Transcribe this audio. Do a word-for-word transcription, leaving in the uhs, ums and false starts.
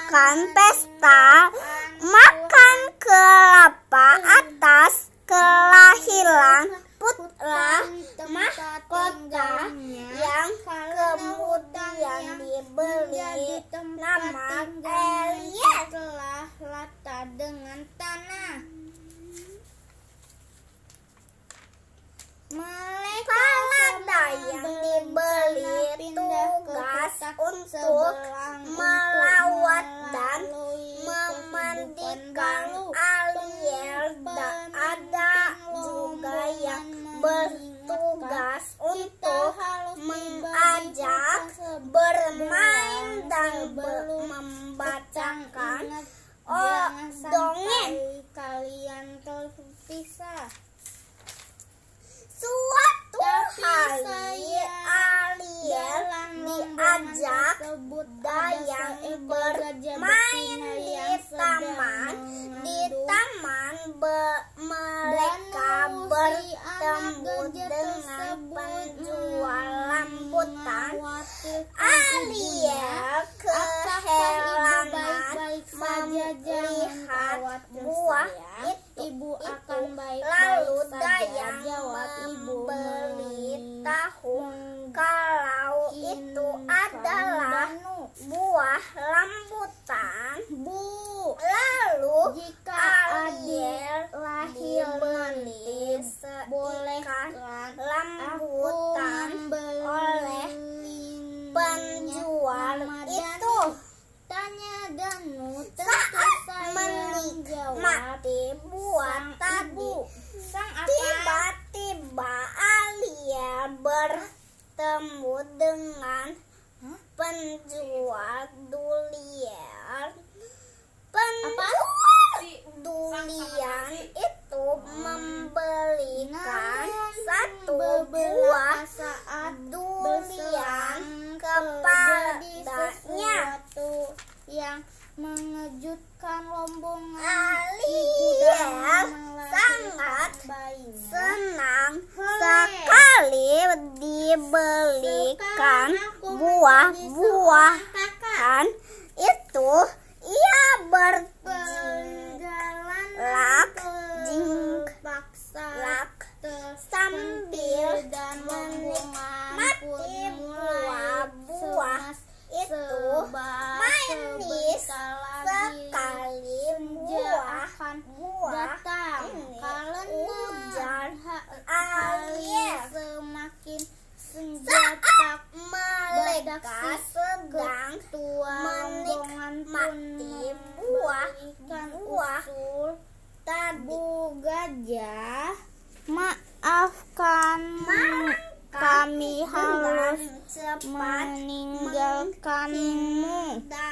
mengadakan pesta makan kelapa atas kelahiran putra mahkota yang kemudian diberi nama Elias telah rata dengan tanah. Falada yang diberi tugas untuk melawat dan memandikan Ariel. Ada juga yang bertugas untuk mengajak bermain dan membacakan dongeng. Kalian terpisah. Suatu hari Ariel diajak Dayang bermain di taman. Di taman be- mereka bertemu dengan penjual rambutan. Ariel keheranan melihat buah itu. Ibu akan baik-baik Lalu saja, Dayang jawab ibu, memberitahu kalau itu adalah buah rambutan. Bu, Lalu jika Ariel lahir dibeli bolehkan seekor rambutan oleh penjual itu. Tanya Danu. Saat menikmati buah tadi, tiba-tiba Alia bertemu dengan penjual durian. Penjual durian itu memberikan satu buah durian kepadanya. Yang mengejutkan rombongan. Ariel sangat senang sekali diberikan buah-buahan itu. Ia berjalan jingklak sambil menikmati buah-buah itu. Manis sekali buah-buah ini. Ujar Ariel. Semakin Saat mereka sedang menikmati buah-buah tadi, Bu Gajah, maafkan kami harus cepat meninggalkanmu. dan